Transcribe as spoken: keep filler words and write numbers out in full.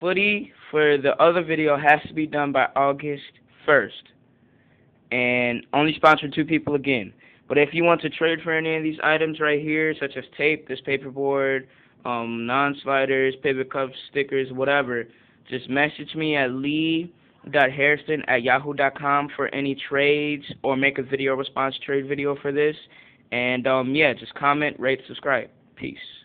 Footy for the other video has to be done by August first. And only sponsor two people again. But if you want to trade for any of these items right here, such as tape, this paperboard, um, non-sliders, paper cups, stickers, whatever, just message me at lee dot hairston at yahoo dot com for any trades, or make a video response trade video for this. And um, yeah, just comment, rate, subscribe. Peace.